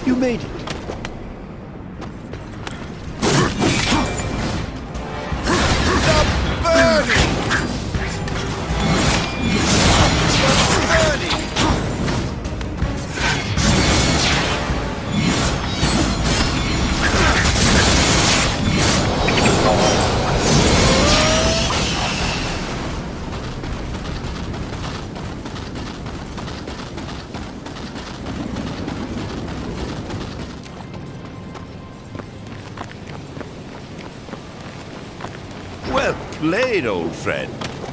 You made it. Well played, old friend.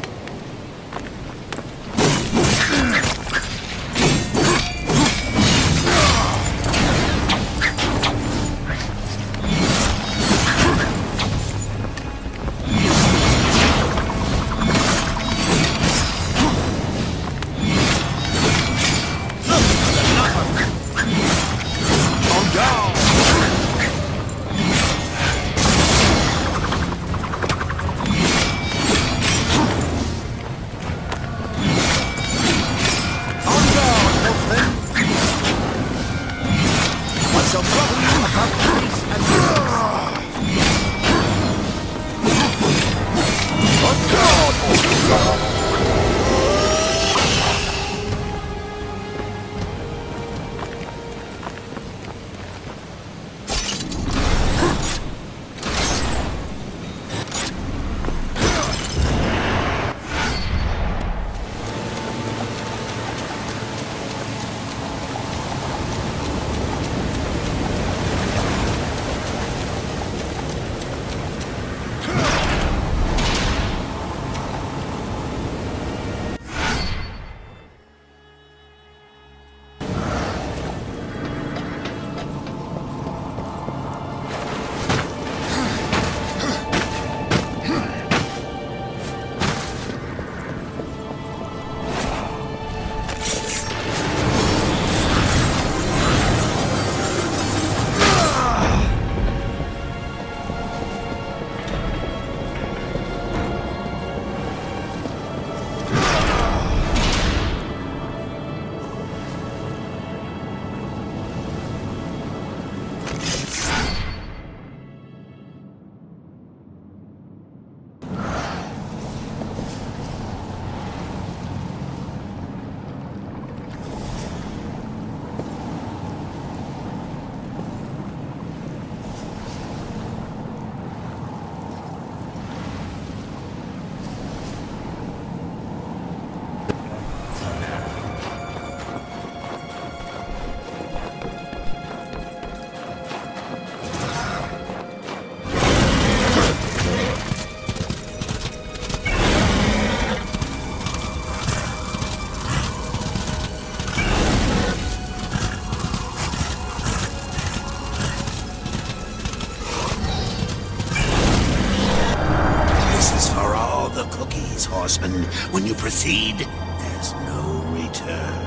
Horseman, when you proceed, there's no return.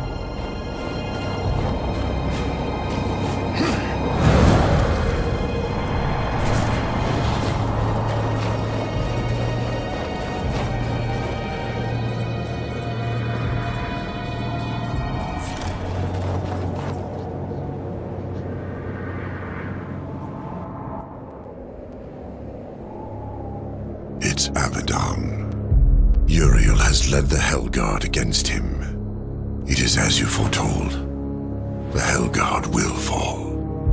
It's Abaddon. Uriel has led the Hellguard against him. It is as you foretold. The Hellguard will fall.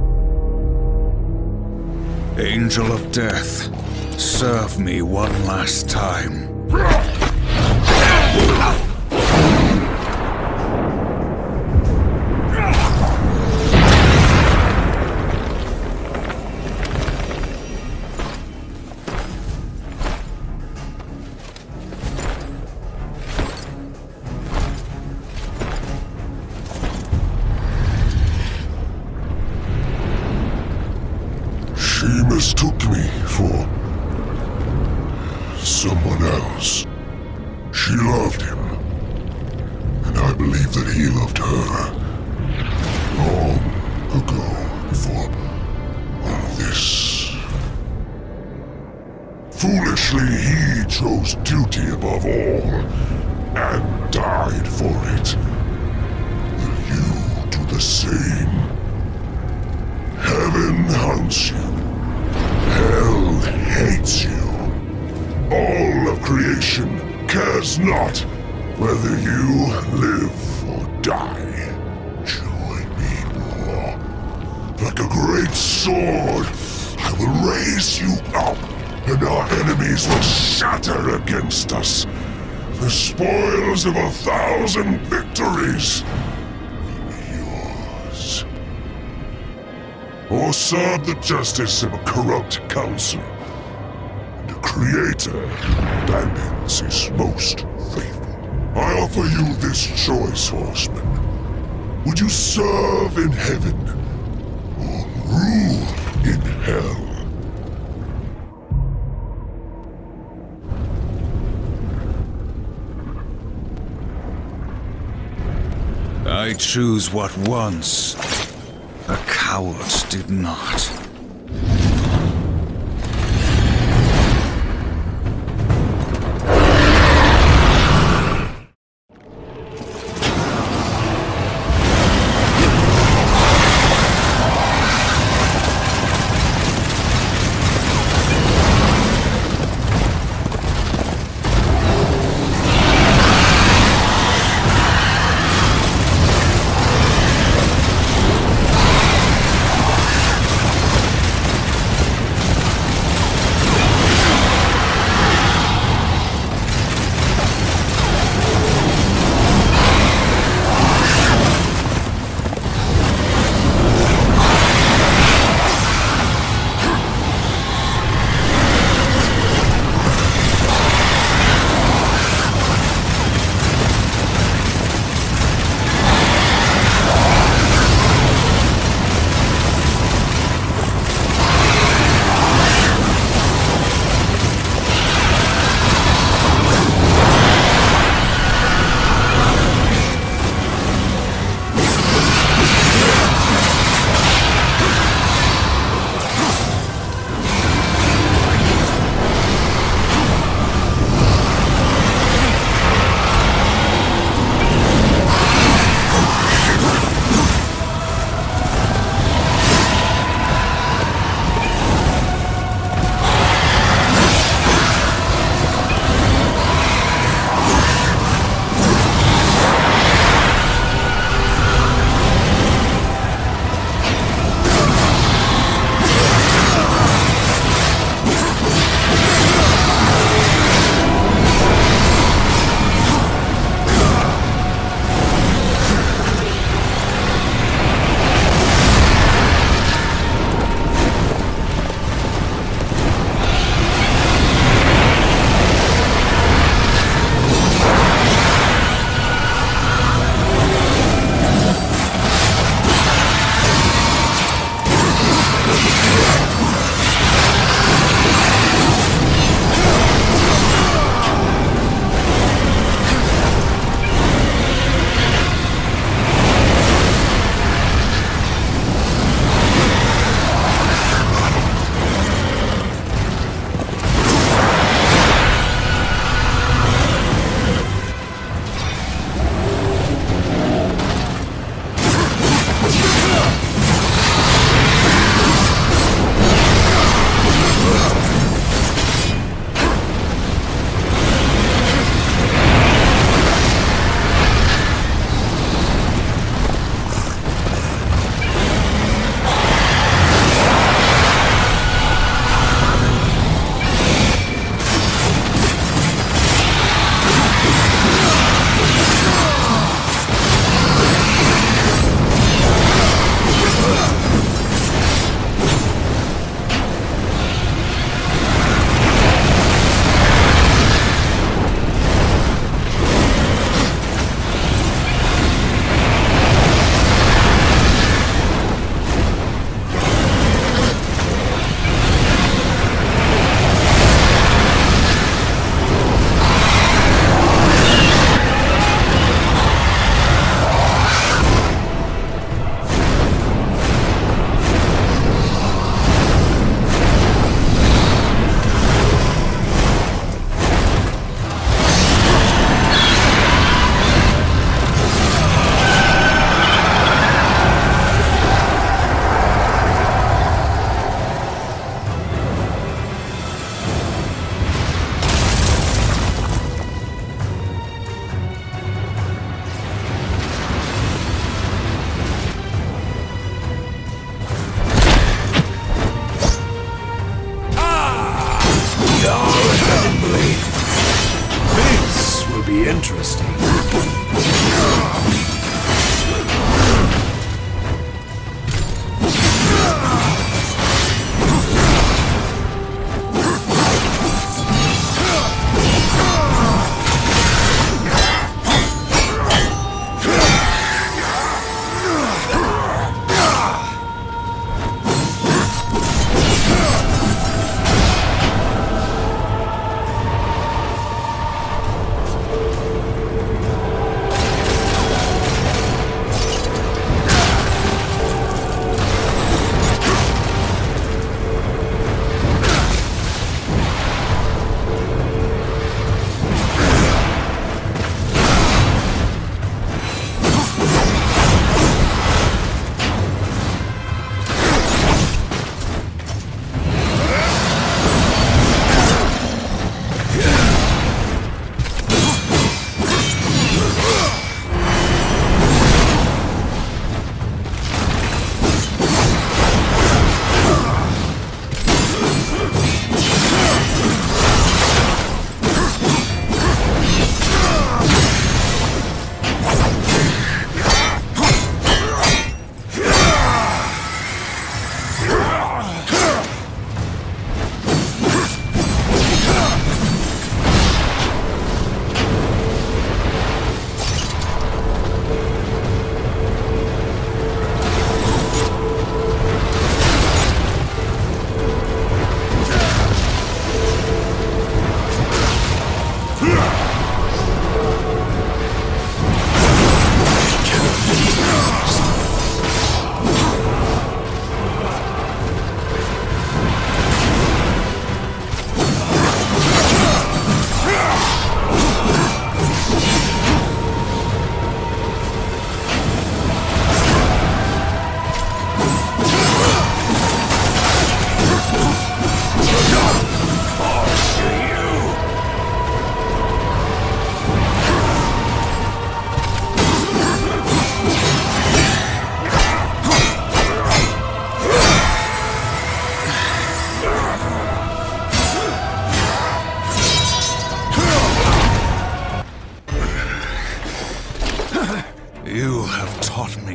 Angel of Death, serve me one last time. She mistook me for someone else. She loved him, and I believe that he loved her. Long ago, before all this. Foolishly, he chose duty above all, and died for it. Will you do the same? cares not whether you live or die. Join me, more. Like a great sword, I will raise you up, and our enemies will shatter against us. The spoils of 1,000 victories will be yours. Or serve the justice of a corrupt council. And the Creator abandons his most faithful. I offer you this choice, horseman. Would you serve in heaven, or rule in hell? I choose what once the cowards did not.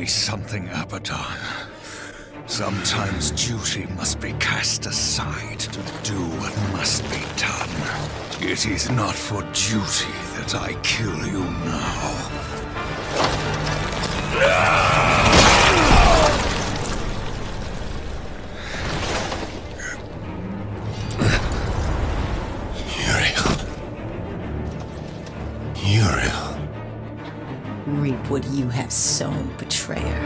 something, Abaddon. Sometimes duty must be cast aside to do what must be done. It is not for duty that I kill you now. Uriel. Reap what you have sown, betrayer.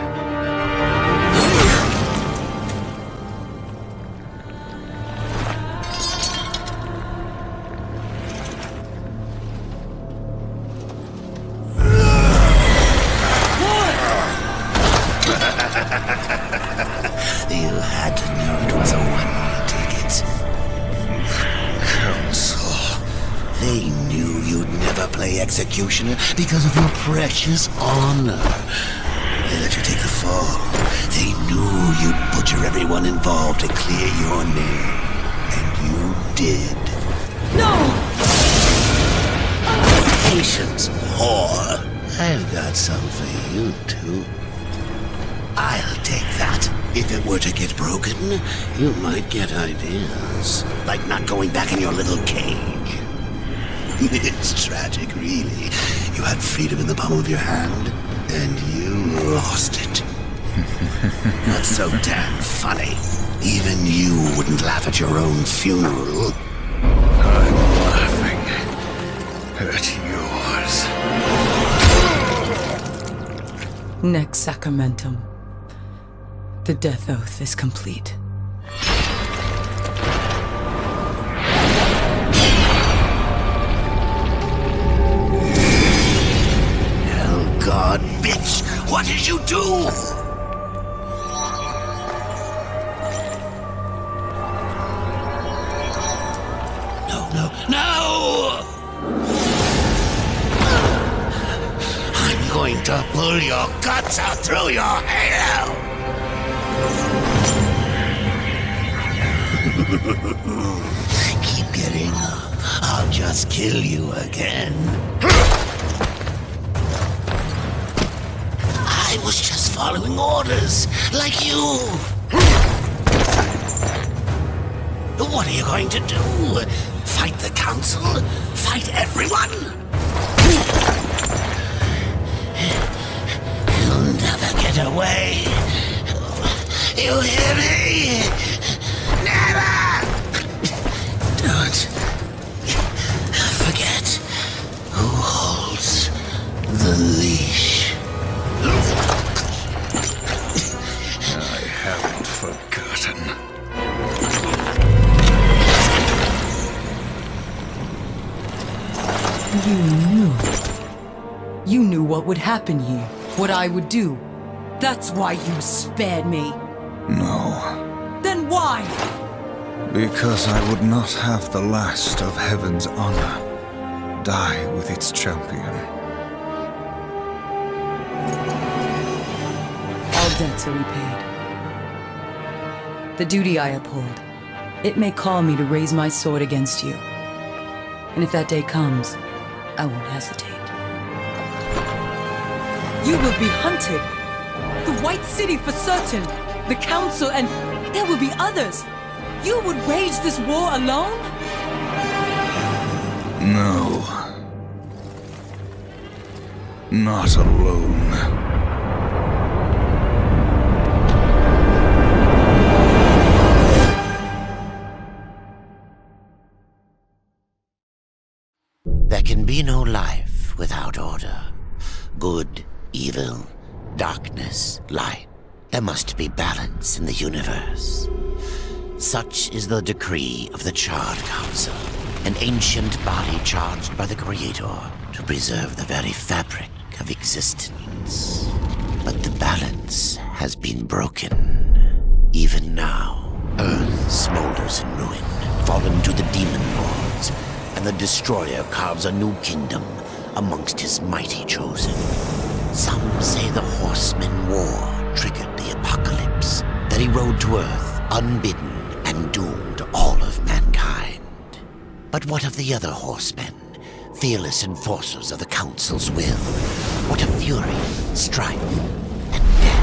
You had to know it was a one-way ticket. Council. They knew you'd never play executioner because of your precious honor. They let you take the fall. They knew you'd butcher everyone involved to clear your name. And you did. No! Patience, whore. I've got some for you, too. I'll take that. If it were to get broken, you might get ideas. Like not going back in your little cage. It's tragic, really. You had freedom in the palm of your hand, and you lost it. Not so damn funny. Even you wouldn't laugh at your own funeral. I'm laughing at yours. Next sacramentum. The death oath is complete. Hell God, bitch! What did you do? No! I'm going to pull your guts out through your halo! Keep getting up. I'll just kill you again. I was just following orders, like you. What are you going to do? Fight the council? Fight everyone? You'll never get away. You hear me? Never! Don't forget who holds the leash. I haven't forgotten. You knew what would happen here, what I would do. That's why you spared me. No. Then why? Because I would not have the last of heaven's honor die with its champion. All debts are repaid. The duty I uphold, it may call me to raise my sword against you. And if that day comes, I won't hesitate. You will be hunted. The White City for certain. The Council, and there will be others. You would wage this war alone? No. Not alone. There can be no life without order. Good, evil, darkness, light. There must be balance in the universe. Such is the decree of the Charred Council, an ancient body charged by the Creator to preserve the very fabric of existence. But the balance has been broken. Even now, Earth smolders in ruin, fallen to the demon lords, and the Destroyer carves a new kingdom amongst his mighty chosen. Some say the Horseman War triggered the apocalypse, that he rode to Earth unbidden and doomed all of mankind. But what of the other horsemen, fearless enforcers of the Council's will? What of fury, strife, and death?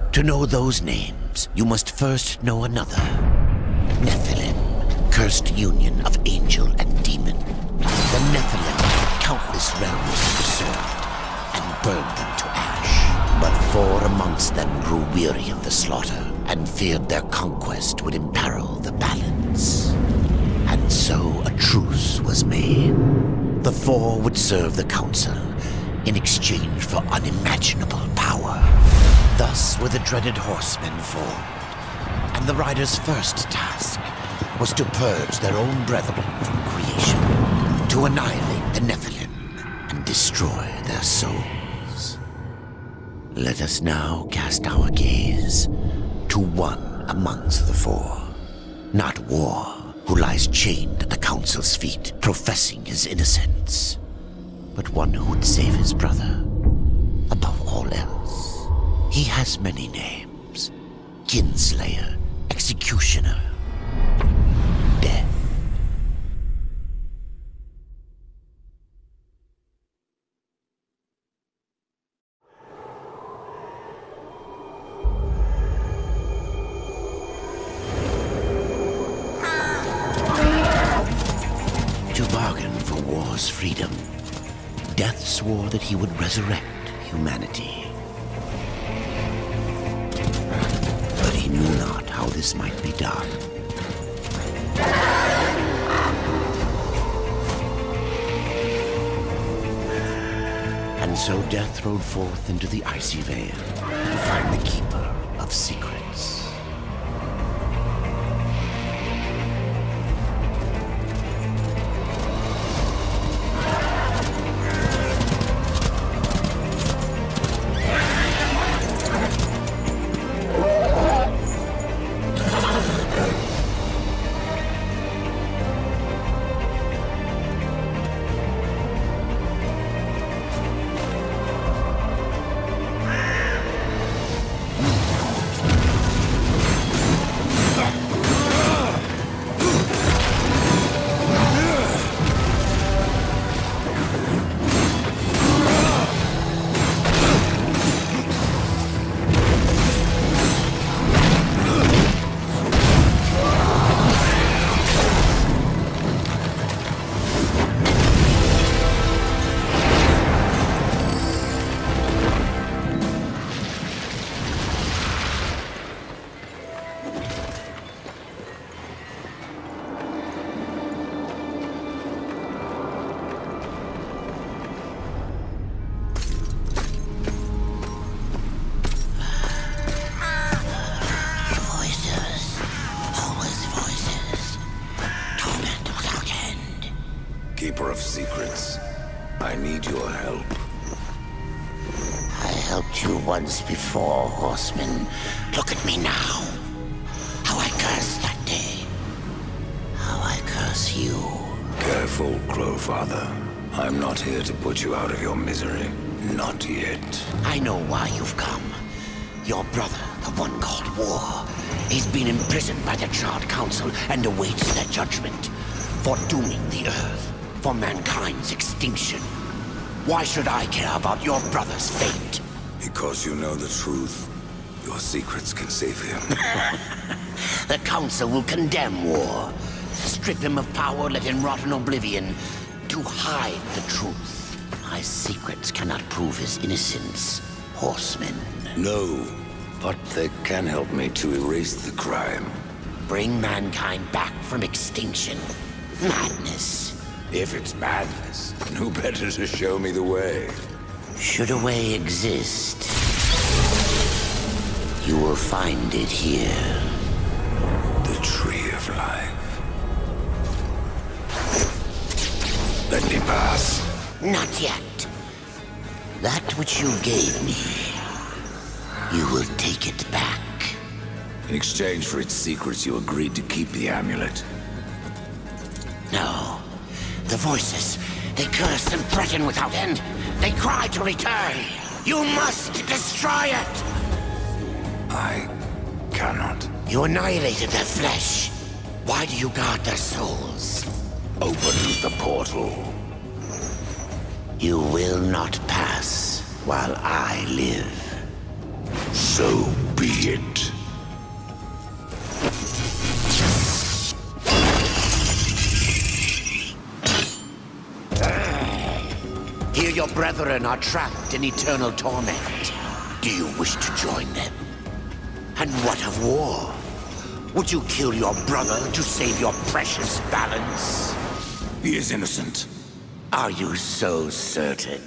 To know those names, you must first know another. Nephilim, cursed union of angel and demon. The Nephilim had countless realms to serve and burned them to ash. But 4 amongst them grew weary of the slaughter and feared their conquest would imperil the balance. And so a truce was made. The 4 would serve the Council in exchange for unimaginable power. Thus were the dreaded horsemen formed, and the riders' first task was to purge their own brethren from creation, to annihilate the Nephilim and destroy their souls. Let us now cast our gaze to one amongst the 4, not War, who lies chained at the Council's feet, professing his innocence, but one who would save his brother above all else. He has many names: Kinslayer, Executioner, Death. To bargain for war's freedom, Death swore that he would resurrect humanity. But he knew not how this might be done. And so Death rode forth into the icy veil to find the Keeper of Secrets. Keeper of Secrets, I need your help. I helped you once before, Horseman. Look at me now. How I cursed that day. How I curse you. Careful, Crowfather. I'm not here to put you out of your misery. Not yet. I know why you've come. Your brother, the one called War, he's been imprisoned by the Charred Council and awaits their judgment for dooming the Earth, for mankind's extinction. Why should I care about your brother's fate? Because you know the truth. Your secrets can save him. The Council will condemn War. Strip him of power, let him rot in oblivion. To hide the truth. My secrets cannot prove his innocence, Horseman. No, but they can help me to erase the crime. Bring mankind back from extinction. Madness. If it's madness, then who better to show me the way? Should a way exist, you will find it here. The Tree of Life. Let me pass. Not yet. That which you gave me, you will take it back. In exchange for its secrets, you agreed to keep the amulet. No. The voices, they curse and threaten without end. They cry to return. You must destroy it! I cannot. You annihilated their flesh. Why do you guard their souls? Open the portal. You will not pass while I live. So be it. Here your brethren are trapped in eternal torment. Do you wish to join them? And what of war? Would you kill your brother to save your precious balance? He is innocent. Are you so certain?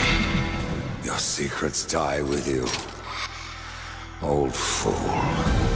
Secrets die with you, old fool.